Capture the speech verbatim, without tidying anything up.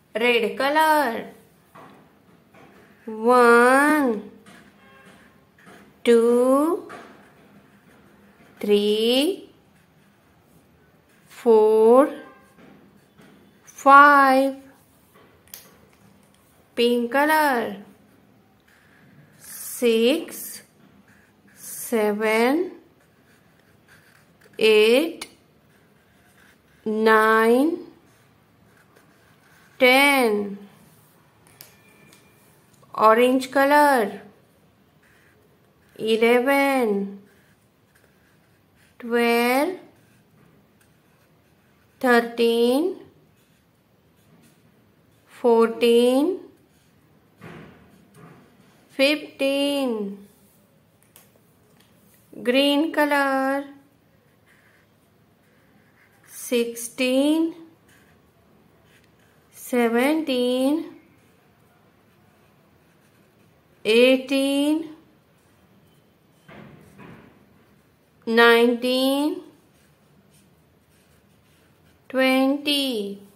red color. One, two, three, four, five. Pink color. Six, seven, eight, nine, ten. Orange color. Eleven, twelve, thirteen, fourteen, fifteen. Green color. Sixteen, seventeen, eighteen, nineteen, twenty.